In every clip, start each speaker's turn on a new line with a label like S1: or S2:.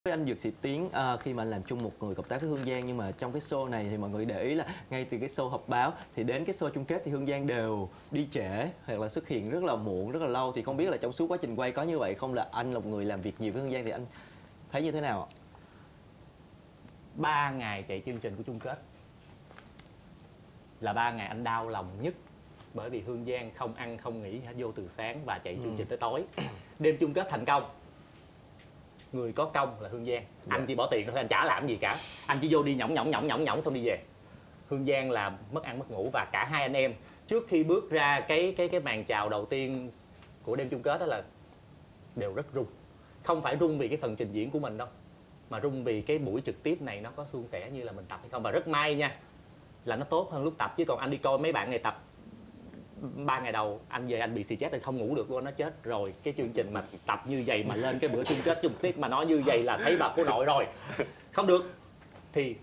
S1: Với anh Dược Sĩ Tiến, khi mà anh làm chung một người cộng tác với Hương Giang, nhưng mà trong cái show này thì mọi người để ý là ngay từ cái show họp báo thì đến cái show chung kết thì Hương Giang đều đi trễ hoặc là xuất hiện rất là muộn, rất là lâu. Thì không biết là trong suốt quá trình quay có như vậy không, là anh là một người làm việc nhiều với Hương Giang thì anh thấy như thế nào ạ?
S2: 3 ngày chạy chương trình của chung kết là 3 ngày anh đau lòng nhất, bởi vì Hương Giang không ăn không nghỉ hết, vô từ sáng và chạy chương trình tới tối. Đêm chung kết thành công, người có công là Hương Giang. Anh chỉ bỏ tiền thôi, anh chả làm gì cả, anh chỉ vô đi nhõng nhõng xong đi về. Hương Giang là mất ăn mất ngủ, và cả hai anh em trước khi bước ra cái màn chào đầu tiên của đêm chung kết đó là đều rất run. Không phải run vì cái phần trình diễn của mình đâu, mà run vì cái buổi trực tiếp này nó có suôn sẻ như là mình tập hay không. Và rất may nha, là nó tốt hơn lúc tập, chứ còn anh đi coi mấy bạn này tập 3 ngày đầu, anh về anh bị xì chết, anh không ngủ được luôn, nó chết rồi. Cái chương trình mà tập như vậy mà lên cái bữa chung kết chung tiếp mà nói như vậy là thấy bà cô nội rồi, không được. Thì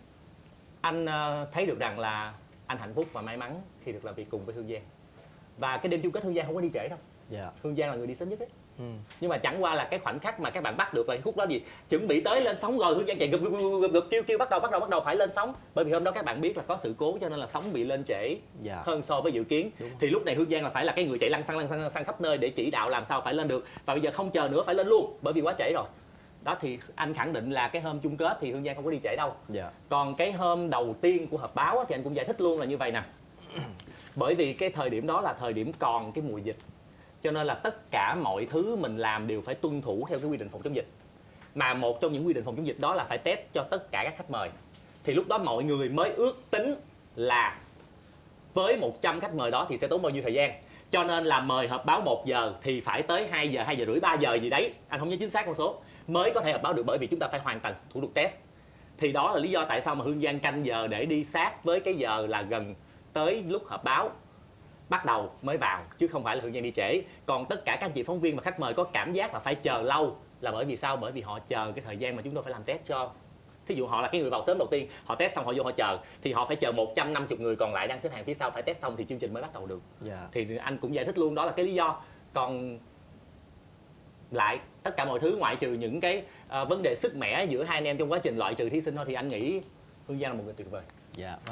S2: anh thấy được rằng là anh hạnh phúc và may mắn khi được làm việc cùng với Hương Giang. Và cái đêm chung kết Hương Giang không có đi trễ đâu, Hương Giang là người đi sớm nhất ấy. Nhưng mà chẳng qua là cái khoảnh khắc mà các bạn bắt được là cái khúc đó gì chuẩn bị tới lên sóng rồi, Hương Giang chạy gục kêu bắt đầu phải lên sóng. Bởi vì hôm đó các bạn biết là có sự cố cho nên là sóng bị lên trễ hơn so với dự kiến. Thì lúc này Hương Giang là phải là cái người chạy lăn xăng khắp nơi để chỉ đạo làm sao phải lên được. Và bây giờ không chờ nữa, phải lên luôn bởi vì quá trễ rồi. Đó, thì anh khẳng định là cái hôm chung kết thì Hương Giang không có đi trễ đâu. Còn cái hôm đầu tiên của họp báo thì anh cũng giải thích luôn là như vậy nè. Bởi vì cái thời điểm đó là thời điểm còn cái mùa dịch, cho nên là tất cả mọi thứ mình làm đều phải tuân thủ theo cái quy định phòng chống dịch. Mà một trong những quy định phòng chống dịch đó là phải test cho tất cả các khách mời. Thì lúc đó mọi người mới ước tính là với 100 khách mời đó thì sẽ tốn bao nhiêu thời gian. Cho nên là mời họp báo 1 giờ thì phải tới 2 giờ, 2 giờ rưỡi, 3 giờ gì đấy, anh không nhớ chính xác con số, mới có thể họp báo được, bởi vì chúng ta phải hoàn thành thủ tục test. Thì đó là lý do tại sao mà Hương Giang canh giờ để đi sát với cái giờ là gần tới lúc họp báo bắt đầu mới vào, chứ không phải là Hương Giang đi trễ. Còn tất cả các anh chị phóng viên và khách mời có cảm giác là phải chờ lâu là bởi vì sao? Bởi vì họ chờ cái thời gian mà chúng tôi phải làm test cho. Thí dụ họ là cái người vào sớm đầu tiên, họ test xong họ vô họ chờ, thì họ phải chờ 150 người còn lại đang xếp hàng phía sau phải test xong thì chương trình mới bắt đầu được. Thì anh cũng giải thích luôn đó là cái lý do. Còn lại tất cả mọi thứ ngoại trừ những cái vấn đề sức mẻ giữa hai anh em trong quá trình loại trừ thí sinh thôi, thì anh nghĩ Hương Giang là một người tuyệt vời.